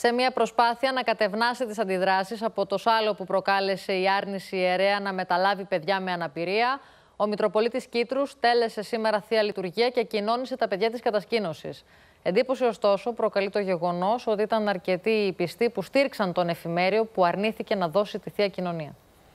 Σε μια προσπάθεια να κατευνάσει τις αντιδράσεις από το σάλο που προκάλεσε η άρνηση ιερέα να μεταλάβει παιδιά με αναπηρία, ο Μητροπολίτης Κήτρους τέλεσε σήμερα Θεία Λειτουργία και κοινώνησε τα παιδιά της κατασκήνωσης. Εντύπωση, ωστόσο, προκαλεί το γεγονός ότι ήταν αρκετοί οι πιστοί που στήριξαν τον εφημέριο που αρνήθηκε να δώσει τη Θεία Κοινωνία.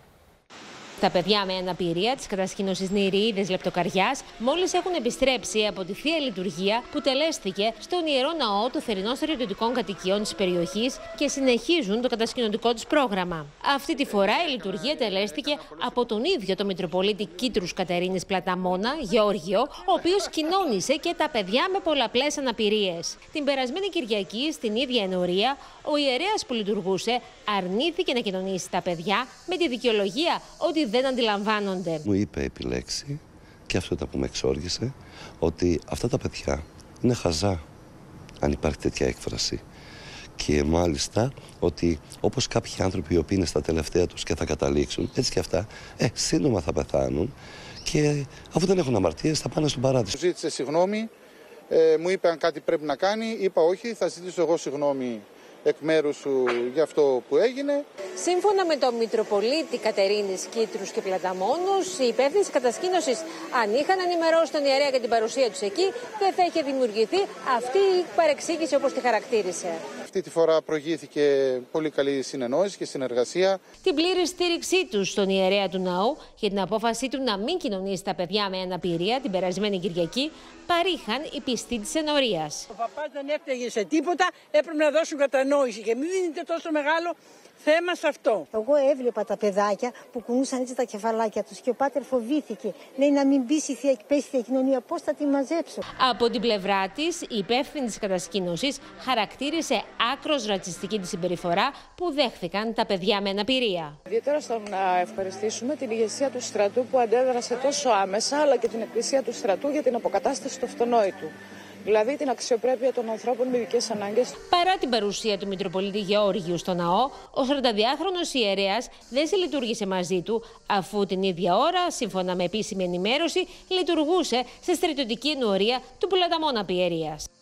Τα παιδιά με αναπηρία της κατασκήνωσης Νηριείδες Λεπτοκαριάς μόλις έχουν επιστρέψει από τη Θεία Λειτουργία που τελέστηκε στον Ιερό Ναό των Θερινών Στρατιωτικών Κατοικιών της περιοχής και συνεχίζουν το κατασκηνωτικό τους πρόγραμμα. Αυτή τη φορά η λειτουργία τελέστηκε από τον ίδιο τον Μητροπολίτη Κήτρους Κατερίνης Πλαταμόνα, Γεώργιο, ο οποίος κοινώνησε και τα παιδιά με πολλαπλές αναπηρίες. Την περασμένη Κυριακή, στην ίδια ενορία, ο ιερέας που λειτουργούσε αρνήθηκε να κοινωνήσει τα παιδιά με τη δικαιολογία ότι δεν αντιλαμβάνονται. Μου είπε επιλέξει, και αυτό ήταν που με εξόργησε, ότι αυτά τα παιδιά είναι χαζά, αν υπάρχει τέτοια έκφραση. Και μάλιστα ότι όπως κάποιοι άνθρωποι οι οποίοι είναι στα τελευταία τους και θα καταλήξουν, έτσι και αυτά, σύντομα θα πεθάνουν και αφού δεν έχουν αμαρτίες θα πάνε στον παράδεισο. Ζήτησε συγγνώμη, μου είπε αν κάτι πρέπει να κάνει, είπα όχι, θα ζητήσω εγώ συγγνώμη εκ μέρους σου για αυτό που έγινε. Σύμφωνα με τον Μητροπολίτη Κατερίνης Κήτρους και Πλαταμόνους, οι υπεύθυνοι της κατασκήνωσης, αν είχαν ενημερώσει τον ιερέα για την παρουσία τους εκεί, δεν θα είχε δημιουργηθεί αυτή η παρεξήγηση όπως τη χαρακτήρισε. Αυτή τη φορά προηγήθηκε πολύ καλή συνεννόηση και συνεργασία. Την πλήρη στήριξή του στον ιερέα του ναού για την απόφασή του να μην κοινωνήσει τα παιδιά με αναπηρία την περασμένη Κυριακή παρήχαν οι πιστοί της ενορίας. Ο παπάς δεν έφταιγε σε τίποτα, έπρεπε να δώσουν κατανόηση και μην δίνετε τόσο μεγάλο θέμα σε αυτό. Εγώ έβλεπα τα παιδάκια που κουνούσαν έτσι τα κεφαλάκια τους και ο πάτερ φοβήθηκε. Λέει να μην πέσει η Θεία Κοινωνία, πώς θα τη μαζέψω. Από την πλευρά της, η υπεύθυνη της κατασκήνωσης χαρακτήρισε άκρως ρατσιστική τη συμπεριφορά που δέχθηκαν τα παιδιά με αναπηρία. Ιδιαίτερα στο να ευχαριστήσουμε την ηγεσία του στρατού που αντέδρασε τόσο άμεσα, αλλά και την εκκλησία του στρατού για την αποκατάσταση του αυτονόητου. Δηλαδή την αξιοπρέπεια των ανθρώπων με ειδικές ανάγκες. Παρά την παρουσία του Μητροπολίτη Γεώργιου στο ναό, ο 42χρονος ιερέας δεν συλλειτουργήσε μαζί του, αφού την ίδια ώρα, σύμφωνα με επίσημη ενημέρωση, λειτουργούσε σε στρατιωτική ενορία του Πλαταμόνα Πιερίας.